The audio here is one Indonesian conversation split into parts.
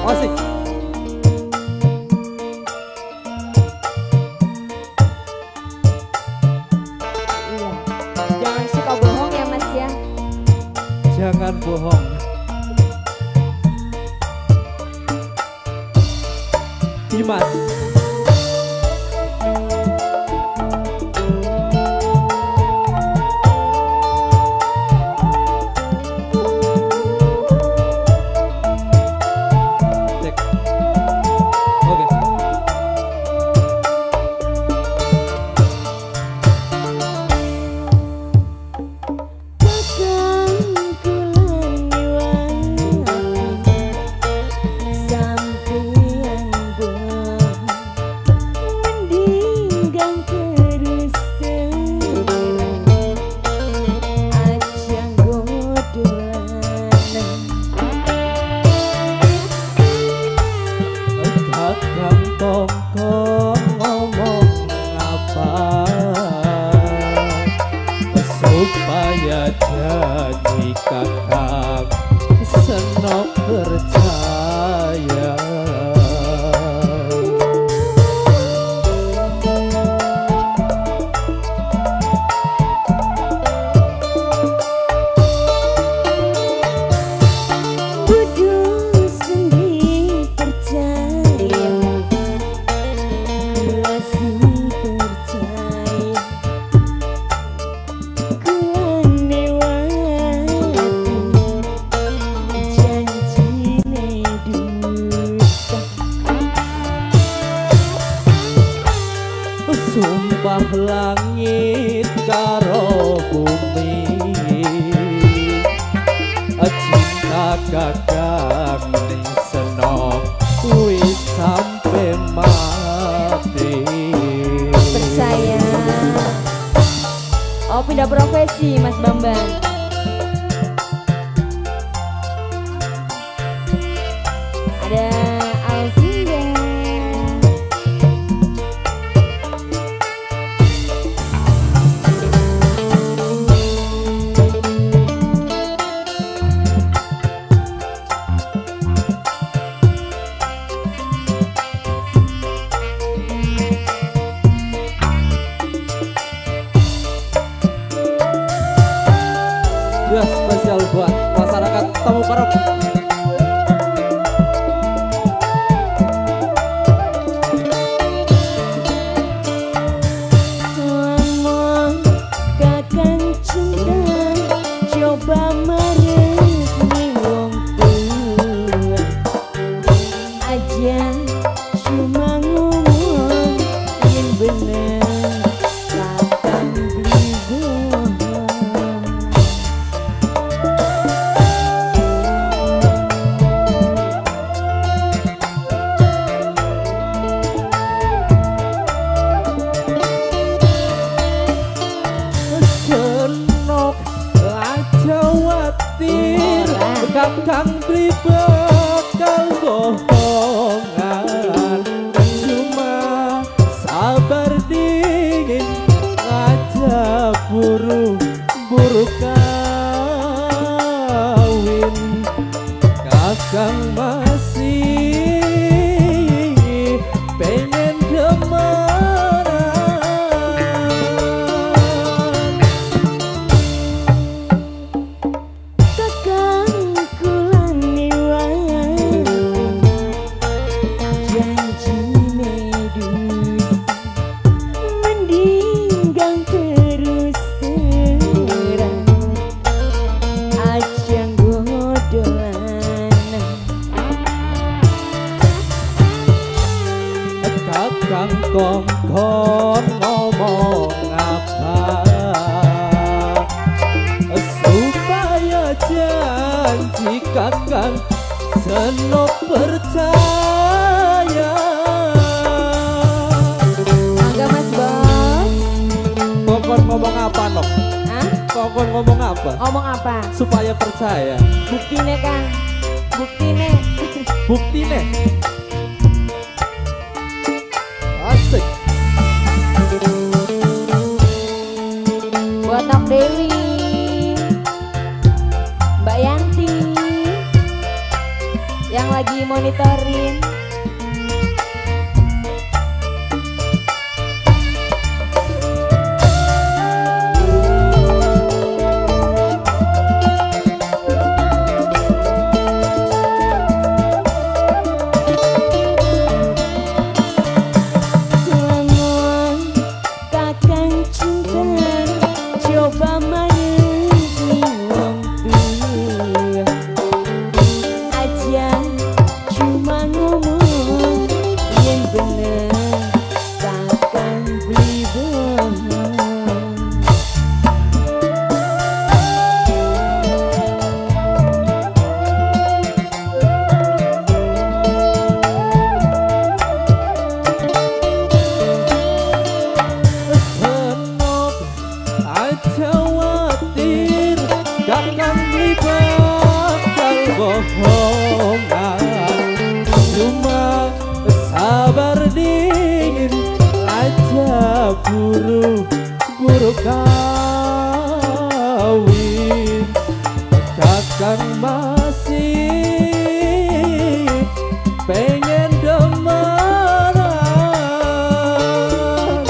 Asik. Iya. Jangan suka bohong ya Mas ya. Jangan bohong. Dimas. Supaya jadi kakak senok percaya. Sumpah langit karo bumi, cinta kakak ning senok wis sampai mati. Percaya. Oh, pindah profesi Mas Bambang. Ada Alvinda. Ya, spesial buat masyarakat Tamu Parok. Ngomong kakang cinta, coba mereni wong tua aja, cuma ngomong yang bener kakang beli bohong. Kakang beli bakal bohongan, cuma sabar dingin aja buru kawin. Kakang masih pengen demenan. Kakang kongkon ngomong apa supaya janji kakang senok percaya. Mangga Mas Bos. Kokon ngomong apa Nok? Hah? Kokon ngomong apa? Ngomong apa? Supaya percaya. Buktine Kang. Buktine. Buktine. Asik. Buat Nok Dewi, Mbak Yanti, yang lagi monitorin. Khawatir kakang beli bakal bohongan, cuma sabar dingin aja buru kawin. Kakang masih pengen demaran.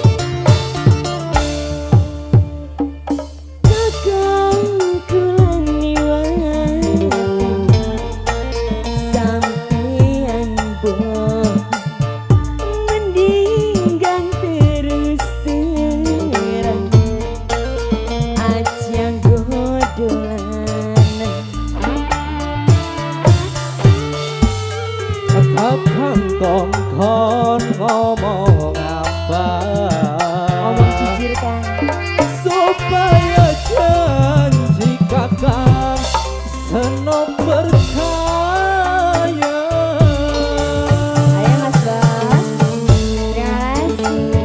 Kakang kongkon ngomong apa? Ngomong jujur kan, Supaya janji kakang senop percaya. ayo Mas Bos. Terima kasih.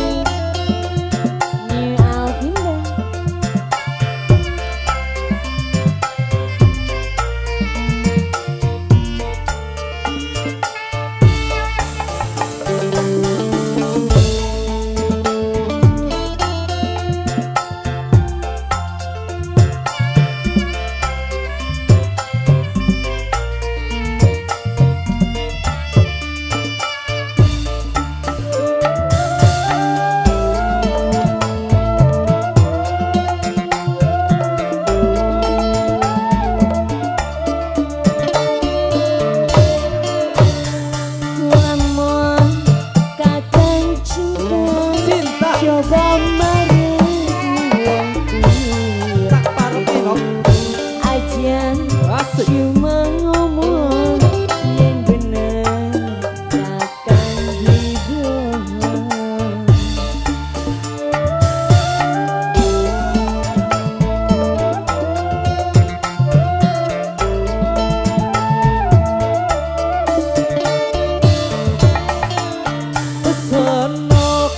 New Alvinda. Coba merengkuhku Tak parti no. aja Asik. cuma ngomong yang bener takkan dibohong. Senok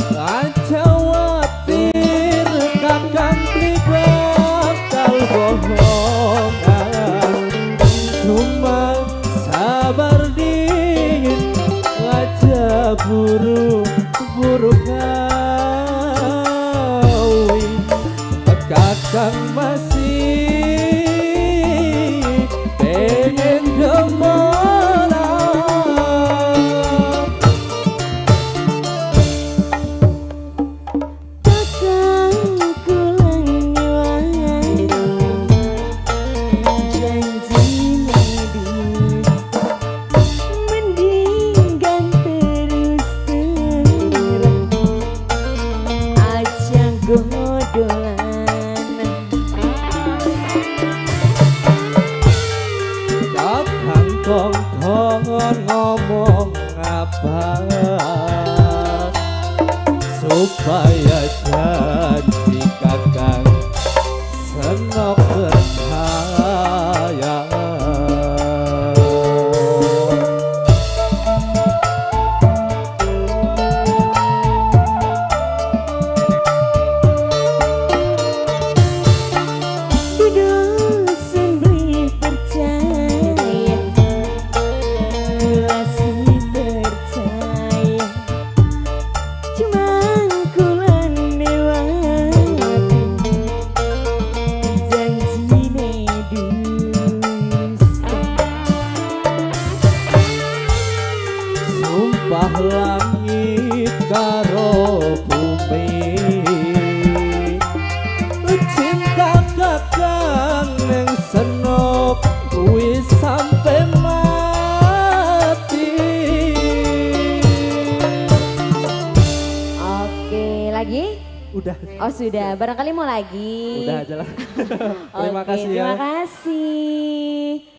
khawatir kakang beli bakal bohongan, cuma sabar dingin aja buru kawin. Kakang masih pengen demaran. Kakang kongkon ngomong apa? Supaya janji kakang senok percaya. Cuman ku Lagi? Udah. Oh sudah, barangkali mau lagi. Udah aja lah. Terima Oke, kasih ya. terima kasih.